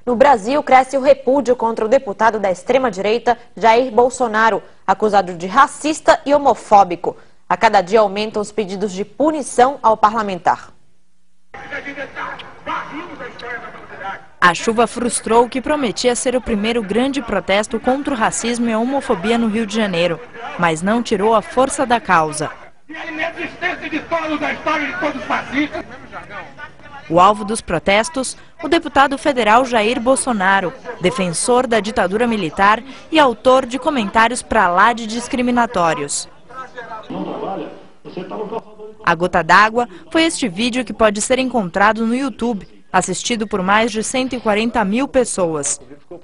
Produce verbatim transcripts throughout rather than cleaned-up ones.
No Brasil, cresce o repúdio contra o deputado da extrema-direita, Jair Bolsonaro, acusado de racista e homofóbico. A cada dia aumentam os pedidos de punição ao parlamentar. A chuva frustrou o que prometia ser o primeiro grande protesto contra o racismo e a homofobia no Rio de Janeiro, mas não tirou a força da causa. O alvo dos protestos, o deputado federal Jair Bolsonaro, defensor da ditadura militar e autor de comentários pra lá de discriminatórios. A gota d'água foi este vídeo que pode ser encontrado no YouTube, assistido por mais de cento e quarenta mil pessoas.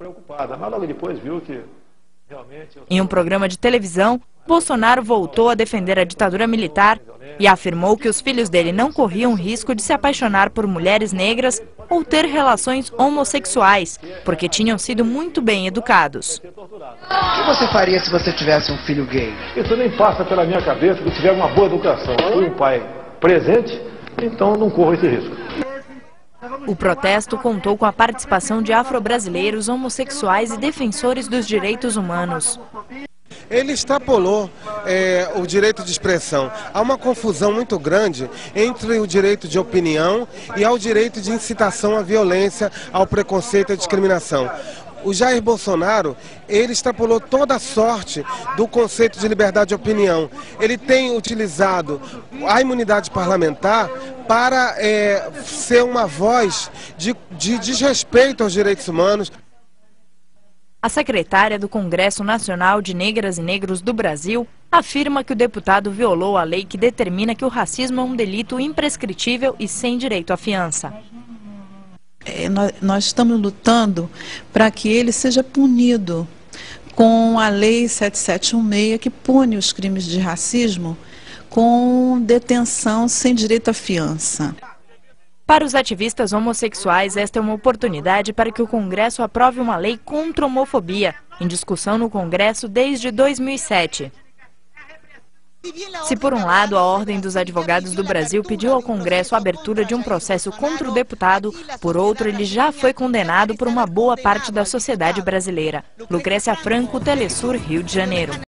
Em um programa de televisão, Bolsonaro voltou a defender a ditadura militar e afirmou que os filhos dele não corriam risco de se apaixonar por mulheres negras ou ter relações homossexuais, porque tinham sido muito bem educados. O que você faria se você tivesse um filho gay? Isso nem passa pela minha cabeça que tiver uma boa educação. Fui um pai presente, então não corro esse risco. O protesto contou com a participação de afro-brasileiros, homossexuais e defensores dos direitos humanos. Ele extrapolou é, o direito de expressão. Há uma confusão muito grande entre o direito de opinião e ao direito de incitação à violência, ao preconceito e à discriminação. O Jair Bolsonaro, ele extrapolou toda a sorte do conceito de liberdade de opinião. Ele tem utilizado a imunidade parlamentar para é, ser uma voz de, de desrespeito aos direitos humanos. A secretária do Congresso Nacional de Negras e Negros do Brasil afirma que o deputado violou a lei que determina que o racismo é um delito imprescritível e sem direito à fiança. É, nós, nós estamos lutando para que ele seja punido com a lei sete sete um seis, que pune os crimes de racismo com detenção sem direito à fiança. Para os ativistas homossexuais, esta é uma oportunidade para que o Congresso aprove uma lei contra a homofobia, em discussão no Congresso desde dois mil e sete. Se por um lado a Ordem dos Advogados do Brasil pediu ao Congresso a abertura de um processo contra o deputado, por outro ele já foi condenado por uma boa parte da sociedade brasileira. Lucrécia Franco, Telesur, Rio de Janeiro.